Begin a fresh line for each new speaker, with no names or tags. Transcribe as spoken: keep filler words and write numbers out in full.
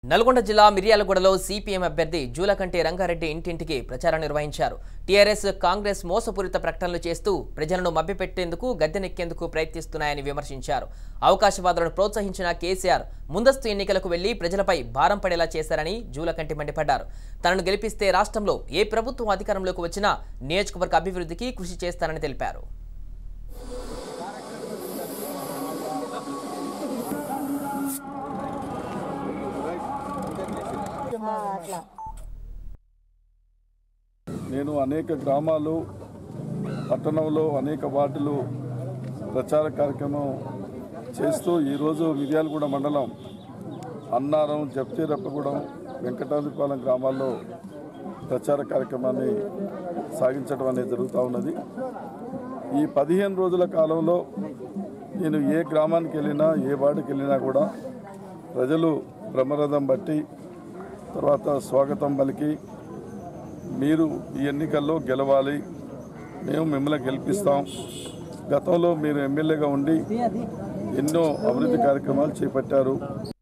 నల్గొండ జిల్లా మిర్యాలగూడలో సిపిఎం అభ్యర్థి జూలకంటి రంగారెడ్డి ఇంటింటికి ప్రచారం నిర్వహించారు. టీఆర్ఎస్ కాంగ్రెస్ మోసపూరిత ప్రకటనలు చేస్తూ ప్రజలను మభ్యపెట్టేందుకు గద్దెనెక్కేందుకు ప్రయత్నిస్తున్నాయని విమర్శించారు. అవకాశవాదులను ప్రోత్సహించిన కేసీఆర్ ముందస్తు ఎన్నికలకు వెళ్లి ప్రజలపై భారం పడేలా చేశారని జూలకంటి మండిపడ్డారు. తనను గెలిపిస్తే రాష్ట్రంలో ఏ ప్రభుత్వం అధికారంలోకి వచ్చినా నియోజకవర్గ అభివృద్ధికి కృషి చేస్తారని తెలిపారు.
నేను అనేక గ్రామాలు పట్టణంలో అనేక వార్డులు ప్రచార కార్యక్రమం చేస్తూ ఈరోజు మిర్యాలగూడ మండలం అన్నారం, జప్తిరప్పగూడెం, వెంకటాద్రిపాలెం గ్రామాల్లో ప్రచార కార్యక్రమాన్ని సాగించడం అనేది జరుగుతూ ఉన్నది. ఈ పదిహేను రోజుల కాలంలో నేను ఏ గ్రామానికి వెళ్ళినా ఏ వార్డుకి వెళ్ళినా కూడా ప్రజలు బ్రహ్మరథం బట్టి తర్వాత స్వాగతం పలికి మీరు ఈ ఎన్నికల్లో గెలవాలి, మేము మిమ్మల్ని గెలిపిస్తాం, గతంలో మీరు ఎమ్మెల్యేగా ఉండి ఎన్నో అభివృద్ధి కార్యక్రమాలు చేపట్టారు.